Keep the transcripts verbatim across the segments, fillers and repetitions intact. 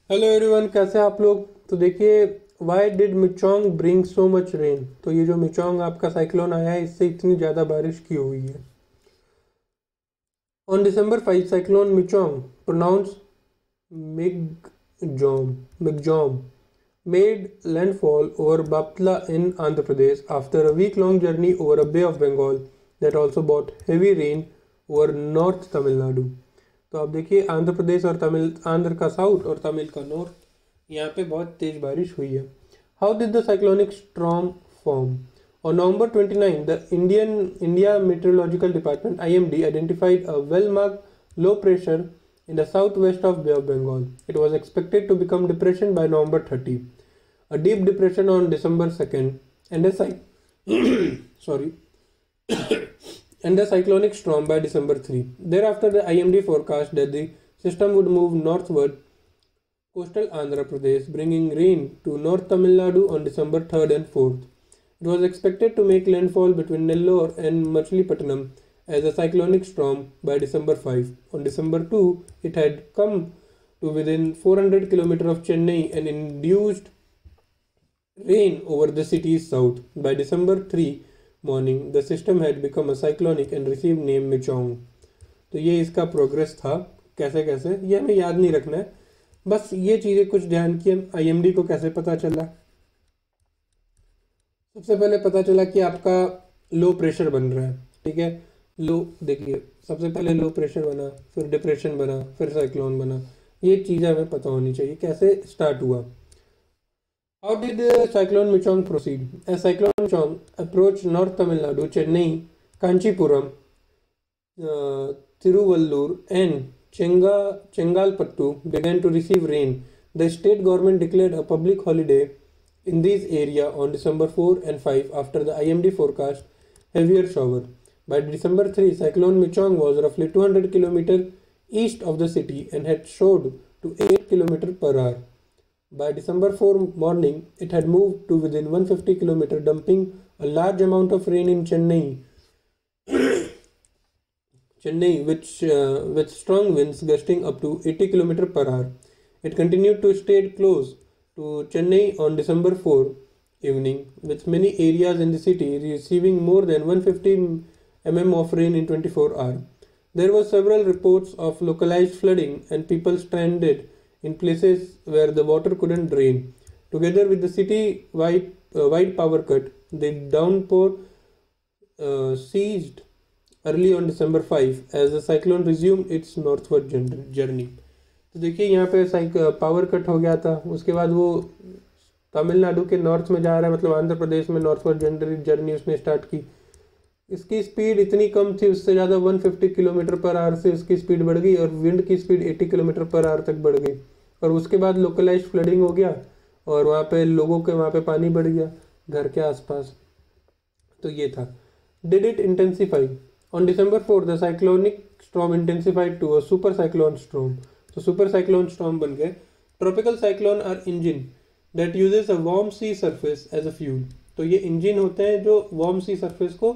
Hello everyone, कैसे हैं आप लोग। तो देखिए, why did Michaung bring so much rain. तो ये जो मिचोंग आपका साइक्लोन आया है, इससे इतनी ज़्यादा बारिश क्यों हुई है। On December five cyclone Michaung pronounce Migjaum Migjaum made landfall over Baptla in Andhra Pradesh after a week-long journey over a Bay of Bengal that also brought heavy rain over North Tamil Nadu। तो आप देखिए, आंध्र प्रदेश और तमिल आंध्र का south और तमिल का north, यहाँ पे बहुत तेज बारिश हुई है। How did the cyclonic storm form. On November twenty-ninth, the Indian India Meteorological Department I M D identified a well-marked low pressure in the southwest of Bay of Bengal. It was expected to become depression by November thirtieth, a deep depression on December second, and a cy- sorry, and a cyclonic storm by December third. Thereafter, the I M D forecast that the system would move northward coastal Andhra Pradesh, bringing rain to North Tamil Nadu on December third and fourth. It was expected to make landfall between Nellore and Machilipatnam as a cyclonic storm by December fifth. On December second, it had come to within four hundred kilometers of Chennai and induced rain over the city's south. By December third morning, the system had become a cyclonic and received name Michong. तो ये इसका progress था। कैसे कैसे ये हमें याद नहीं रखना है, बस ये चीज़ें कुछ ध्यान की। आईएमडी को कैसे पता चला। सबसे पहले पता चला कि आपका लो प्रेशर बन रहा है। ठीक है, लो देखिए, सबसे पहले लो प्रेशर बना, फिर डिप्रेशन बना, फिर साइक्लोन बना। ये चीज़ें हमें पता होनी चाहिए कैसे स्टार्ट हुआ। How did uh, cyclone Michong proceed? As cyclone Michong approached North Tamil Nadu, Chennai, Kanchipuram, uh, Tiruvallur, and Chenga, Chengalpattu began to receive rain. The state government declared a public holiday in these areas on December fourth and fifth after the I M D forecast heavier shower. By December third, cyclone Michong was roughly two hundred kilometers east of the city and had soared to eight kilometers per hour. By December fourth morning, it had moved to within one hundred fifty kilometers, dumping a large amount of rain in Chennai. Chennai, which uh, with strong winds gusting up to eighty kilometers per hour. It continued to stay close to Chennai on December fourth evening, with many areas in the city receiving more than one hundred fifty millimeters of rain in twenty-four hours. There were several reports of localized flooding and people stranded in places where the water couldn't drain. Together with the city-wide uh, wide power cut, the downpour uh, ceased early on December fifth as the cyclone resumed its northward journey. तो देखिए, यहाँ पे power cut हो गया था, उसके बाद वो तमिलनाडु के नॉर्थ में जा रहा है, मतलब आंध्र प्रदेश में नॉर्थवर्ड जर्नी उसने स्टार्ट की। इसकी स्पीड इतनी कम थी, उससे ज़्यादा एक सौ पचास किलोमीटर पर आवर से इसकी स्पीड बढ़ गई और विंड की स्पीड अस्सी किलोमीटर पर आवर तक बढ़ गई। और उसके बाद लोकलाइज फ्लडिंग हो गया और वहाँ पे लोगों के वहाँ पे पानी बढ़ गया घर के आसपास। तो ये था। Did it intensify. On December fourth the cyclonic storm intensified to a super cyclone storm. तो सुपर साइक्लोन स्टॉर्म बन गए। Tropical cyclone are engine that uses a warm sea surface as a fuel. तो ये engine होते हैं जो warm sea surface को,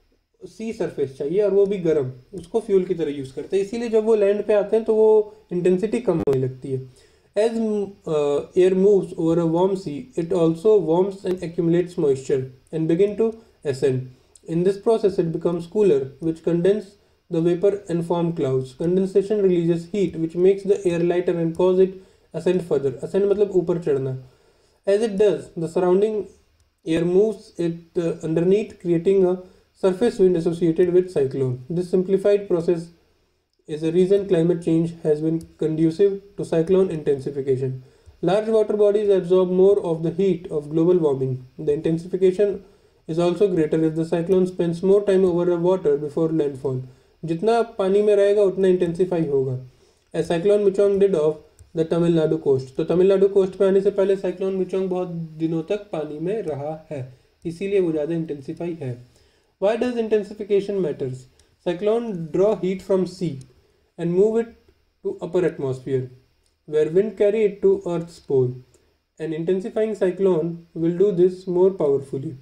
सी surface चाहिए और वो भी गर्म, उसको फ्यूल की तरह यूज़ करते हैं। इसीलिए जब वो लैंड पे आते हैं तो वो इंटेंसिटी कम होने लगती है। As air moves over a warm sea, it also warms and accumulates moisture and begin to ascend. In this process, it becomes cooler, which condense the vapor and form clouds. Condensation releases heat, which makes the air lighter and cause it ascend further. Ascend मतलब ऊपर चढ़ना. As it does, the surrounding air moves it uh, underneath, creating a surface wind associated with cyclone. This simplified process is a reason climate change has been conducive to cyclone intensification. Large water bodies absorb more of the heat of global warming. The intensification is also greater if the cyclone spends more time over the water before landfall. जितना पानी में रहेगा उतना intensify होगा। A cyclone Michong did off the Tamil Nadu coast. तो Tamil Nadu coast पे आने से पहले साइक्लोन मिचोंग बहुत दिनों तक पानी में रहा है, इसीलिए वो ज़्यादा इंटेंसिफाई है। Why does intensification matters? Cyclone draw heat from sea and move it to upper atmosphere, where wind carry it to Earth's pole. An intensifying cyclone will do this more powerfully.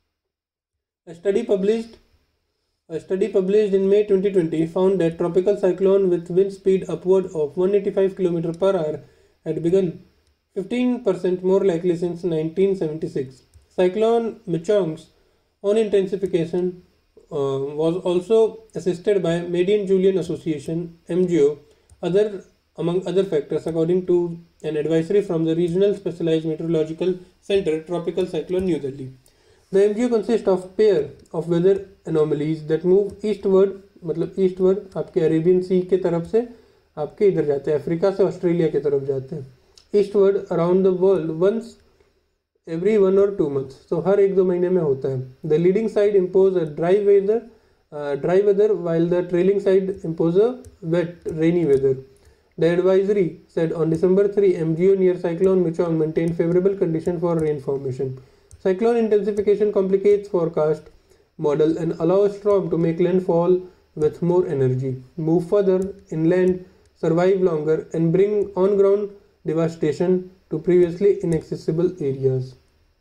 A study published a study published in May twenty twenty found that tropical cyclone with wind speed upward of one hundred eighty-five kilometers per hour had begun, fifteen percent more likely since nineteen seventy-six. Cyclone Michong's own intensification uh, was also assisted by Median-Julian Association (M G O), other among other factors, according to an advisory from the Regional Specialized Meteorological Center, Tropical Cyclone New Delhi. The M G O consists of pair of weather anomalies that move eastward, मतलब eastward आपके Arabian sea के तरफ से आपके इधर जाते हैं, Africa से ऑस्ट्रेलिया की तरफ जाते हैं, eastward around the world once every one और टू मंथ्स, तो हर एक दो महीने में होता है. The leading side impose a dry weather dry weather while the trailing side impose a wet rainy weather. The advisory said on December third, M G O near cyclone Michong maintained favorable condition for rain formation. Cyclone intensification complicates forecast model and allows storm to make landfall with more energy, move further inland, survive longer, and bring on-ground devastation to previously inaccessible areas.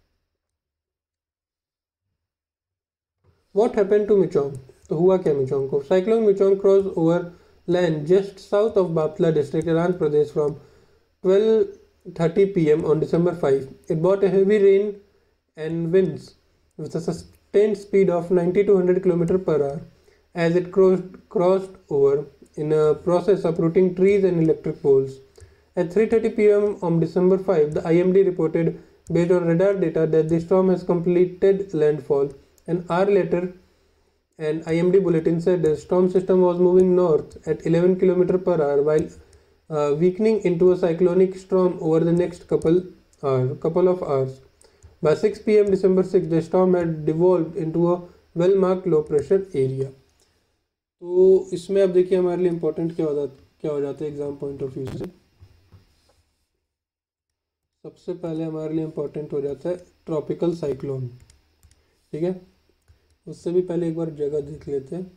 What happened to Michong? तो हुआ क्या मिचोंग को? Cyclone Michong crossed over land just south of Bapla district in Andhra Pradesh from twelve thirty p m on December fifth. It brought a heavy rain and winds with a sustained speed of ninety to one hundred kilometers per hour as it crossed, crossed over in a process uprooting trees and electric poles. At three thirty p m on December fifth, the I M D reported, based on radar data, that the storm has completed landfall. An hour later, an I M D bulletin said the storm system was moving north at eleven kilometers per hour while uh, weakening into a cyclonic storm over the next couple hour, couple of hours. By six p m December sixth, the storm had devolved into a well-marked low pressure area. तो इसमें अब देखिए हमारे लिए important क्या हो जाता क्या हो जाता है एग्जाम पॉइंट ऑफ व्यू से. सबसे पहले हमारे लिए इम्पोर्टेंट हो जाता है ट्रॉपिकल साइक्लोन. ठीक है, उससे भी पहले एक बार जगह देख लेते हैं.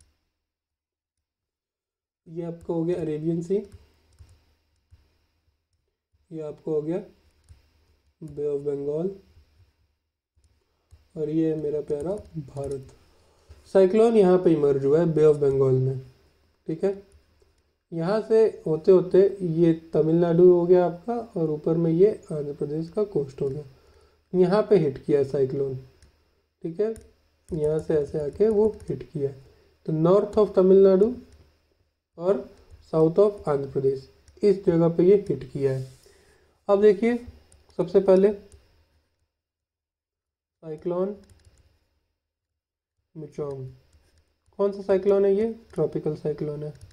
ये आपका हो गया अरेबियन सी, ये आपका हो गया बे ऑफ बंगाल, और ये है मेरा प्यारा भारत. साइक्लोन यहाँ पे इमर्ज हुआ है बे ऑफ बंगाल में. ठीक है, यहाँ से होते होते ये तमिलनाडु हो गया आपका, और ऊपर में ये आंध्र प्रदेश का कोस्ट हो गया. यहाँ पे हिट किया साइक्लोन. ठीक है, यहाँ से ऐसे आके वो हिट किया है. तो नॉर्थ ऑफ तमिलनाडु और साउथ ऑफ आंध्र प्रदेश, इस जगह पे ये हिट किया है. अब देखिए सबसे पहले साइक्लोन मिचोंग. कौन सा साइक्लोन है? ये ट्रॉपिकल साइक्लोन है.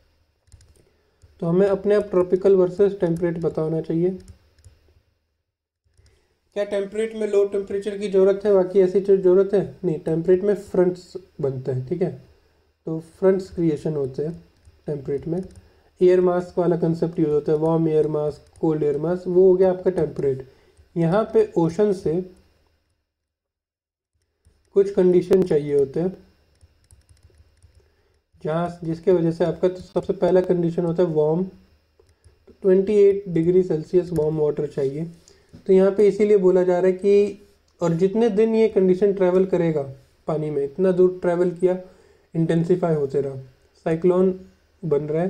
तो हमें अपने आप ट्रॉपिकल वर्सेस टेम्परेट पता होना चाहिए. क्या टेम्परेट में लो टेम्परेचर की ज़रूरत है, बाकी ऐसी चीज़ ज़रूरत है नहीं. टेम्परेट में फ्रंट्स बनते हैं. ठीक है, तो फ्रंट्स क्रिएशन होते हैं टेम्परेट में. एयर मास्क वाला कंसेप्ट यूज होता है, warm air mask, cold air mask, वो हो गया आपका टेम्परेट. यहाँ पे ओशन से कुछ कंडीशन चाहिए होते हैं जहाँ जिसके वजह से आपका तो सबसे पहला कंडीशन होता है वार्म. अट्ठाईस डिग्री सेल्सियस वार्म वाटर चाहिए. तो यहाँ पे इसीलिए बोला जा रहा है कि और जितने दिन ये कंडीशन ट्रैवल करेगा पानी में, इतना दूर ट्रैवल किया, इंटेंसिफाई होते रहा, साइक्लोन बन रहा है.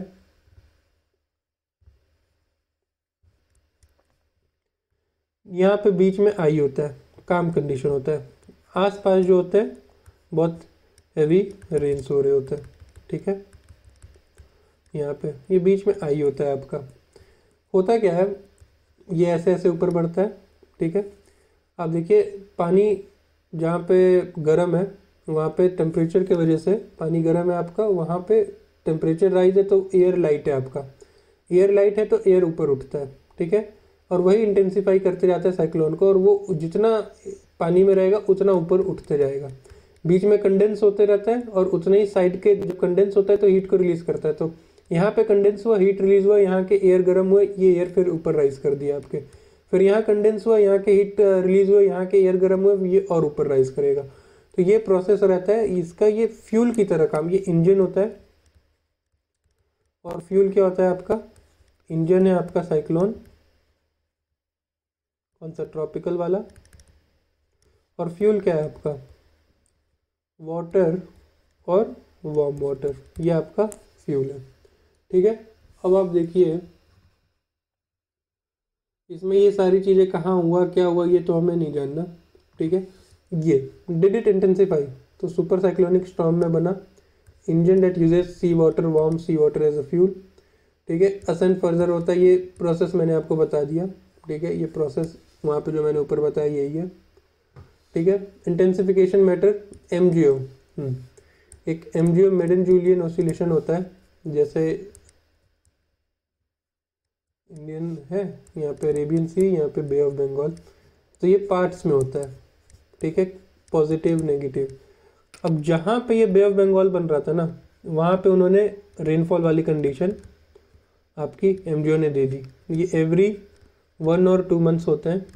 यहाँ पे बीच में आई होता है, काम कंडीशन होता है. आसपास जो होते हैं बहुत हैवी रेन्स हो रहे होते हैं. ठीक है, यहाँ पे ये बीच में आई होता है आपका. होता क्या है, ये ऐसे ऐसे ऊपर बढ़ता है. ठीक है, आप देखिए पानी जहाँ पे गर्म है वहाँ पे टेम्परेचर की वजह से पानी गर्म है आपका, वहाँ पे टेम्परेचर राइज है तो एयर लाइट है आपका. एयर लाइट है तो एयर ऊपर उठता है. ठीक है, और वही इंटेंसिफाई करते जाता है साइक्लोन को, और वो जितना पानी में रहेगा उतना ऊपर उठते जाएगा. बीच में कंडेंस होते रहता है, और उतना ही साइड के जब कंडेंस होता है तो हीट को रिलीज करता है. तो यहाँ पे कंडेंस हुआ, हीट रिलीज हुआ, यहाँ के एयर गर्म हुए, ये एयर फिर ऊपर राइज कर दिया आपके. फिर यहाँ कंडेंस हुआ, यहाँ के हीट रिलीज हुआ, यहाँ के एयर गर्म हुए, ये और ऊपर राइज करेगा. तो ये प्रोसेस रहता है इसका. ये फ्यूल की तरह काम, ये इंजन होता है. और फ्यूल क्या होता है आपका? इंजन है आपका साइक्लोन. कौन सा? ट्रॉपिकल वाला. और फ्यूल क्या है आपका? वाटर और वार्म वाटर, ये आपका फ्यूल है. ठीक है, अब आप देखिए इसमें ये सारी चीज़ें कहाँ हुआ क्या हुआ ये तो हमें नहीं जानना, ठीक है। ये डिड इट इंटेंसिफाई, तो सुपर साइक्लोनिक स्टॉर्म में बना engine that uses sea water, warm sea water as a fuel, ठीक है। असेंड फर्दर होता है, ये प्रोसेस मैंने आपको बता दिया, ठीक है। ये प्रोसेस वहाँ पे जो मैंने ऊपर बताया यही है, ठीक है। Intensification matter M G O, एक M G O Madden Julian oscillation होता है, जैसे इंडियन है, यहाँ पे अरेबियन सी, यहाँ पे बे ऑफ बंगाल, तो ये पार्ट्स में होता है, ठीक है, पॉजिटिव नेगेटिव। अब जहाँ पे ये बे ऑफ बंगाल बन रहा था ना, वहाँ पे उन्होंने रेनफॉल वाली कंडीशन आपकी एमजीओ ने दे दी। ये एवरी वन और टू मंथ्स होते हैं,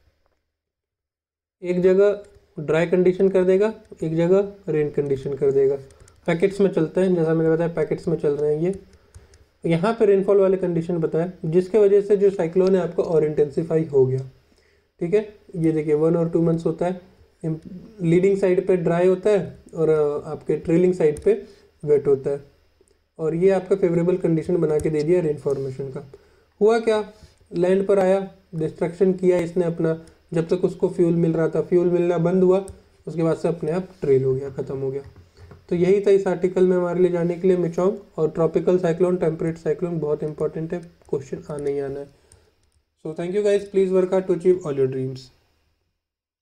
एक जगह ड्राई कंडीशन कर देगा, एक जगह रेन कंडीशन कर देगा। पैकेट्स में चलते हैं, जैसा मैंने बताया पैकेट्स में चल रहे हैं ये। यहाँ पे रेनफॉल वाले कंडीशन बताया, जिसके वजह से जो साइक्लोन है आपका और इंटेंसिफाई हो गया, ठीक है। ये देखिए वन और टू मंथ्स होता है, लीडिंग साइड पे ड्राई होता है और आपके ट्रेलिंग साइड पे वेट होता है, और ये आपका फेवरेबल कंडीशन बना के दे दिया रेन फॉर्मेशन का। हुआ क्या, लैंड पर आया, डिस्ट्रक्शन किया इसने अपना, जब तक उसको फ्यूल मिल रहा था, फ्यूल मिलना बंद हुआ, उसके बाद से अपने आप ट्रेल हो गया, ख़त्म हो गया। तो यही था इस आर्टिकल में हमारे लिए जाने के लिए। मिचोंग और ट्रॉपिकल साइक्लोन, टेम्परेट साइक्लोन बहुत इंपॉर्टेंट है, क्वेश्चन आना ही आना है। So thank you guys, please work hard to achieve all your dreams.